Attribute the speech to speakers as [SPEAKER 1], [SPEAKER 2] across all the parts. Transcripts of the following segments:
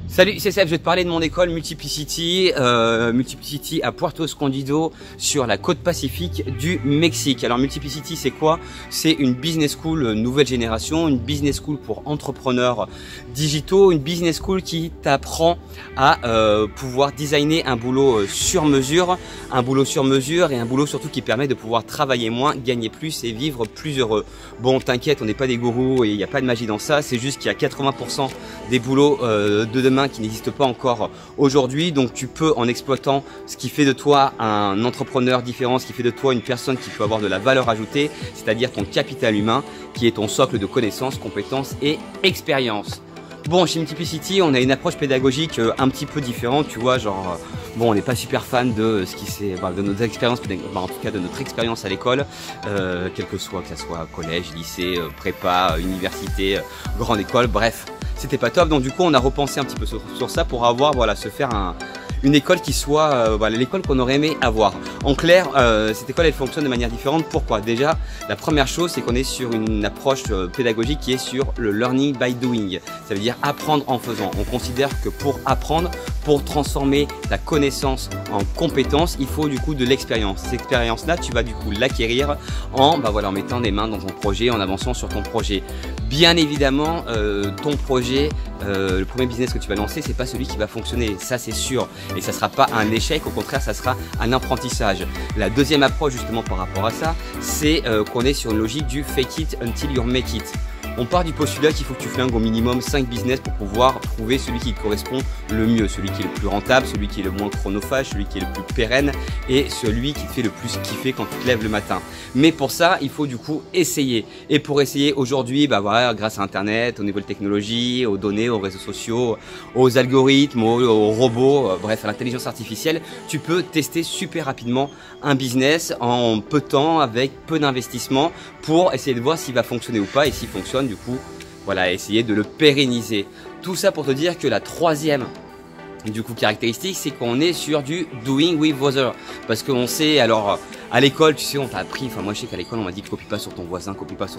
[SPEAKER 1] Salut, c'est Seb, je vais te parler de mon école Multiplicity, Multiplicity à Puerto Escondido sur la côte pacifique du Mexique. Alors Multiplicity, c'est quoi? C'est une business school nouvelle génération, une business school pour entrepreneurs digitaux, une business school qui t'apprend à pouvoir designer un boulot sur mesure, et un boulot surtout qui permet de pouvoir travailler moins, gagner plus et vivre plus heureux. Bon, t'inquiète, on n'est pas des gourous et il n'y a pas de magie dans ça, c'est juste qu'il y a 80% des boulots de demain qui n'existe pas encore aujourd'hui, donc tu peux, en exploitant ce qui fait de toi un entrepreneur différent, ce qui fait de toi une personne qui peut avoir de la valeur ajoutée, c'est-à-dire ton capital humain qui est ton socle de connaissances, compétences et expériences. Bon, chez Multiplicity, on a une approche pédagogique un petit peu différente, tu vois, genre, bon, on n'est pas super fan de ce qui c'est, de nos expériences, en tout cas de notre expérience à l'école, quel que ça soit collège, lycée, prépa, université, grande école, bref. C'était pas top, donc du coup on a repensé un petit peu sur ça pour avoir, se faire une école qui soit l'école qu'on aurait aimé avoir. En clair, cette école elle fonctionne de manière différente. Pourquoi? Déjà, la première chose c'est qu'on est sur une approche pédagogique qui est sur le learning by doing. Ça veut dire apprendre en faisant. On considère que pour apprendre, pour transformer ta connaissance en compétence, il faut du coup de l'expérience. Cette expérience-là, tu vas du coup l'acquérir en mettant les mains dans ton projet, en avançant sur ton projet. Bien évidemment, ton projet, le premier business que tu vas lancer, c'est pas celui qui va fonctionner, ça c'est sûr. Et ça sera pas un échec, au contraire, ça sera un apprentissage. La deuxième approche justement par rapport à ça, c'est qu'on est sur une logique du fake it until you make it. On part du postulat qu'il faut que tu flingues au minimum 5 business pour pouvoir trouver celui qui te correspond le mieux, celui qui est le plus rentable, celui qui est le moins chronophage, celui qui est le plus pérenne et celui qui te fait le plus kiffer quand tu te lèves le matin. Mais pour ça, il faut du coup essayer. Et pour essayer aujourd'hui, grâce à Internet, aux nouvelles technologies, aux données, aux réseaux sociaux, aux algorithmes, aux robots, bref, à l'intelligence artificielle, tu peux tester super rapidement un business en peu de temps, avec peu d'investissement pour essayer de voir s'il va fonctionner ou pas, et s'il fonctionne, du coup, essayer de le pérenniser. Tout ça pour te dire que la troisième caractéristique, c'est qu'on est sur du doing with others. Parce qu'on sait, alors, à l'école, tu sais, on t'a appris, moi je sais qu'à l'école, on m'a dit copie pas sur ton voisin,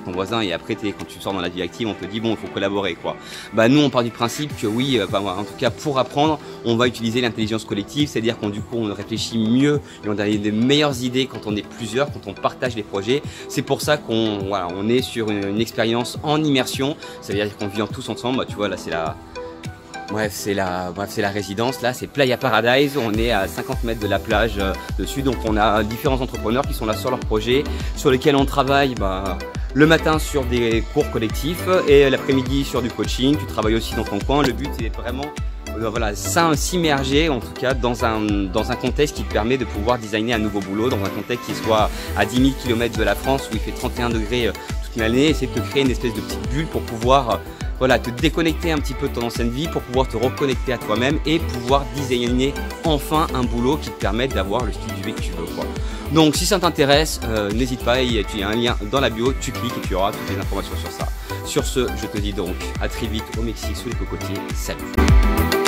[SPEAKER 1] et après, quand tu sors dans la vie active, on te dit, bon, il faut collaborer, quoi. Nous, on part du principe que oui, en tout cas, pour apprendre, on va utiliser l'intelligence collective, c'est-à-dire qu'on réfléchit mieux et on a des meilleures idées quand on est plusieurs, quand on partage les projets. C'est pour ça qu'on est sur une expérience en immersion, ça veut dire qu'on vit tous ensemble, tu vois, là, c'est la résidence, là c'est Playa Paradise, on est à 50 mètres de la plage dessus, donc on a différents entrepreneurs qui sont là sur leur projet, sur lesquels on travaille le matin sur des cours collectifs et l'après-midi sur du coaching. Tu travailles aussi dans ton coin, le but c'est vraiment s'immerger en tout cas dans un contexte qui te permet de pouvoir designer un nouveau boulot, dans un contexte qui soit à 10 000 km de la France où il fait 31 degrés toute l'année, essayer de te créer une espèce de petite bulle pour pouvoir te déconnecter un petit peu de ton ancienne vie pour pouvoir te reconnecter à toi-même et pouvoir designer enfin un boulot qui te permette d'avoir le style de vie que tu veux, quoi. Donc si ça t'intéresse, n'hésite pas, il y a un lien dans la bio, tu cliques et tu auras toutes les informations sur ça. Sur ce, je te dis donc à très vite au Mexique sous les cocotiers. Salut!